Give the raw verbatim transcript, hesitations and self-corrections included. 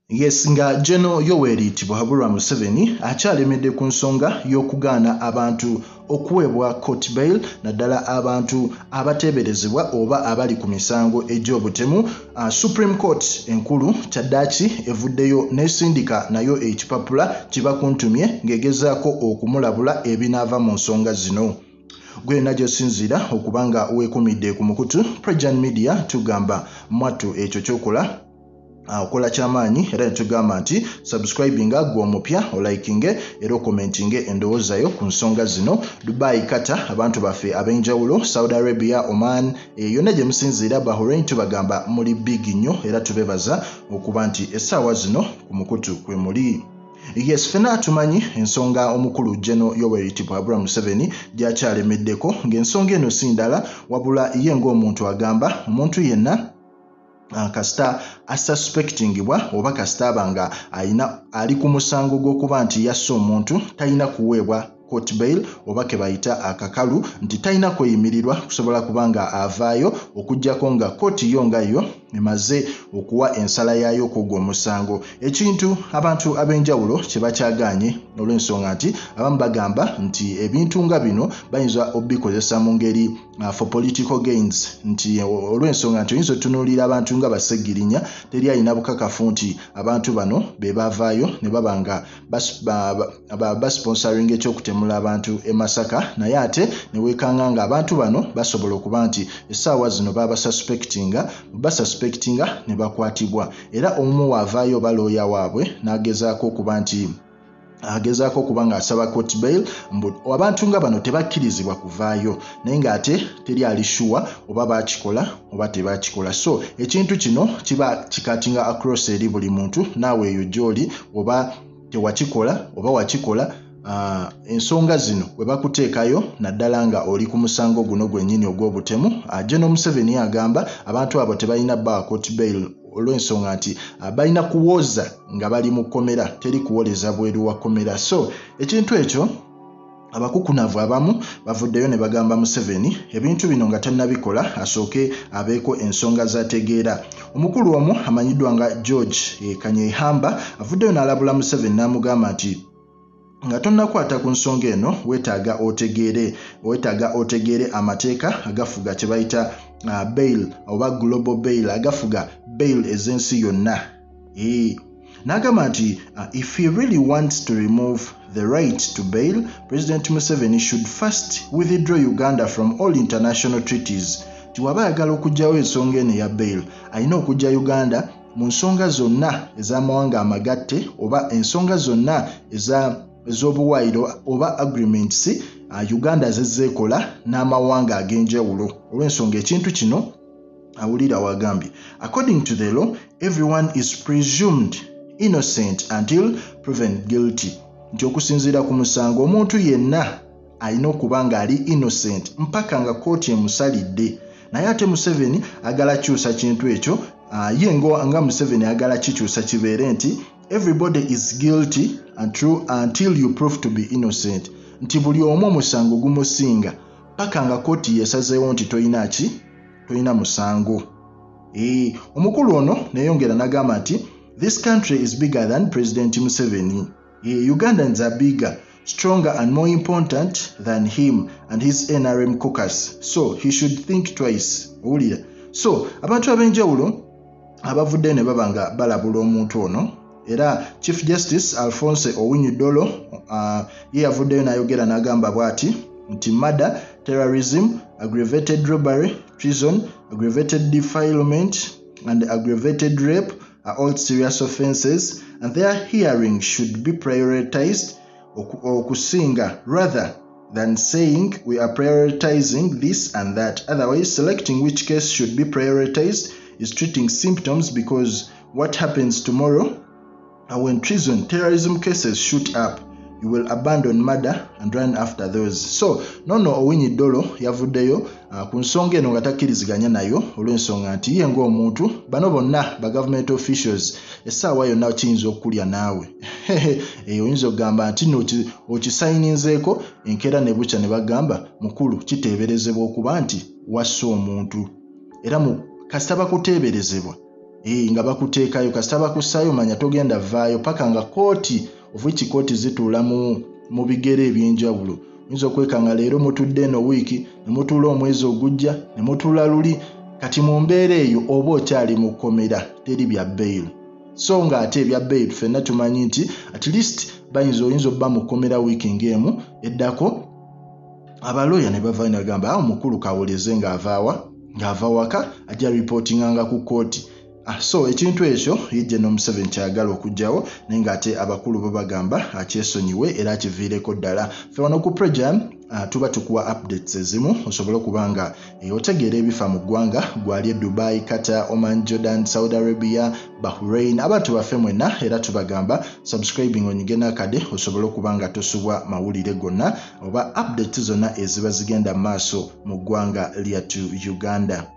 Yes, nga General Yoweri Tibuhaburwa Museveni akyalemedde ku nsonga y'okugaana abantu okuweebwa court bail naddala abantu abateeberezebwa oba abali ku misango egy'obutemu. Uh, Supreme Court enkulu kyaddaaki evuddeyo n'esindika nayo ekipapula kibakuntumye ng'egezaako okumulabula ebinaava mu nsonga zino. Gwe najjo sinzira okubanga weekumidde ku mukutu Prejant Media tugamba mwattu ekyo kyokola okola kyamaanyi era netugamba nti subscribinga gwe omupya olikinge era okomentinge endowooza yo ku nsonga zino. Dubai, Qatar, abantu baffe ab'enjawulo, Saudi Arabia, Oman, e, yonna gye musinziira, Bahrain, tubagamba muli big nnyo era tubebaza okuba nti essaawa zino ku mukutu kwe muli. Yes, fena tumanyi ensonga omukulu General Yoweri Tibuhaburwa Museveni gy'akyalemeddeko, ng'ensonga eno si ndala wabula ye ng'omuntu agamba omuntu yenna Uh, kasita asuspectingibwa oba kasita abanga alina ali ku musango gw'okuba nti yasse omuntu talina kuweebwa court bail oba ke bayita akakalu nti talina kweyimirirwa kusobola kubanga avaayo okuggyako nga kooti yo nga yo emaze okuwa ensala yaayo kw'ogwo omusango. Ekintu abantu ab'enjawulo kye bakyagaanye olw'ensonga nti abamu bagamba nti ebintu nga bino bayinza obikozesa mu ngeri uh, for political gains, nti olw'ensonga nti oyinza otunuulira abantu nga baseggirinya teri alina bukakafu nti abantu bano be bavaayo ne baba nga basponsoring ekyokutemula abantu e Masaka, naye ate ne weekanga nga abantu bano basobola okuba nti essaawa zino baba suspectinga basuspectinga ne bakwatibwa, era omu waavaayo balooya waabwe n'agezaako okuba nti agezaako okuba ng'asaba court bail mbu abantu nga bano tebakkirizibwa kuvaayo, naye ng'ate teri ali sure oba baakikola oba tebaakikola. So ekintu kino kiba kikatinga across eri buli muntu, naawe eyo gy'oli oba tewakikola oba wakikola. Uh, ensonga zino we bakuteekayo naddala nga oli ku musango guno gwennyini ogw'obutemu. uh, General Museveni agamba abantu abo tebalina ba court bail olw'ensonga nti uh, balina kuwoza nga bali mu kkomera, teri kuwoleza bweru wa kkomera. So ekintu ekyo abakukunavu abamu bavuddeyo ne bagamba Museveni ebintu bino nga tannabikola asooke abeeko ensonga z'ategeera. Omukulu omu amanyiddwa nga George e, Kanyehamba avuddeyo n'alabula Museveni n'amugamba nti nga tonnakwata ku nsonga eno weetaaga otegeere weetaaga otegeere amateeka agafuga kye bayita uh, bail oba global bail, agafuga bail ez'ensi yonna. E, n'agamba nti uh, if he really wants to remove the right to bail, President Museveni should first withdraw Uganda from all international treaties. Tiwaba ayagala okuggyawo ensonga eno ya bail, alina okujja Uganda mu nsonga zonna ez'amawanga amagatte oba ensonga zonna eza ez'obuwairo oba agreements uh, Uganda zezzeekola n'amawanga ag'enjawulo. Olw'ensonga ekintu kino awulira wagambye, according to the law everyone is presumed innocent until proven guilty, nti okusinziira ku musango omuntu yenna alina okuba nga ali innocent mpaka nga kooti emusalidde. Naye ate Museveni agala kyusa kintu ekyo. uh, ye ngo nga Museveni agala kikyusa kibeere nti everybody is guilty until, until you prove to be innocent, nti buli omu omusango gumusinga paka nga kooti yesazeewo nti toyina ki toyina musango. E, omukulu ono neyongera n'agamba nti this country is bigger than President Museveni. E, Ugandans are bigger, stronger and more important than him and his N R M caucus, so he should think twice. Owulira. So abantu ab'enjawulo abavudde ne baba nga balabula omuntu ono, era Chief Justice Alphonse Owinyi Dollo uh, ye yavuddeyo n'ayogera n'agamba bw'ati nti murder, terrorism, aggravated robbery, treason, aggravated defilement and aggravated rape are all serious offences and their hearing should be prioritized okusinga rather than saying we are prioritizing this and that. Otherwise, selecting which case should be prioritized is treating symptoms, because what happens tomorrow and when treason, terrorism cases shoot up, you will abandon murder and run after those. So nono Owinyi Dollo yavuddeyo uh, ku nsonga eno nga takkiriziganya nayo olw'ensonga nti ye ng'omuntu bano bonna ba government officials essaawa yonna kiyinza okulya naawe. E, oyinza okugamba nti no okisayininzeeko enkeera ne bukya ne bagamba mukulu kiteeberezebwa okuba nti wasse omuntu, era mu kasita bakuteeberezebwa eh nga bakuteekayo kasita bakussayo manya togenda vaayo paka nga kooti of which kooti zituula mu mu bigere ebyenjawulo. Oyinza okwekanga leero mutudde eno wiiki ne mutuula omwezi ogujja ne mutuula luli kati mu mbeera eyo oba okyali mu kkomera teri bya bail. So nga ate ebya bail ffenna tumanyi nti at least bayinza oyinza obba mu kkomera wiiki ng'emu eddako abalooya ne bavaayo ne bagamba awo mukulu kawoleze ng'avaawa ng'ava waka ajja reportinganga ku kooti. Ah, so ekintu ekyo ye General Museveni kyayagala okugyawo naye ng'ate abakulu bo bagamba akyesonyiwe era akiviireko ddala. Ffe wano ku Prejam uh, tuba tukuwa updates ezimu osobole okuba nga e, otegeera ebifa mu ggwanga gwali e Dubai, Qatar, Oman, Jordan, Saudi Arabia, Bahrain. Abantu baffe mwenna era tubagamba subscribing onyige n'akade osobole okuba nga tosubwa mawulire gonna oba updates zonna eziba zigenda maaso mu ggwanga lyattu Uganda.